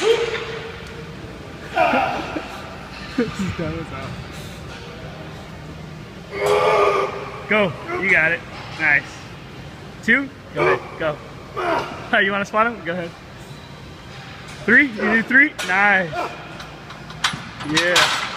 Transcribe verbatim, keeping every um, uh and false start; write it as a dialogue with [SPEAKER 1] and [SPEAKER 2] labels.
[SPEAKER 1] This is dumb as hell. Go. You got it. Nice. Two. Go ahead. Go. Oh, you want to spot him? Go ahead. Three. You do three. Nice. Yeah.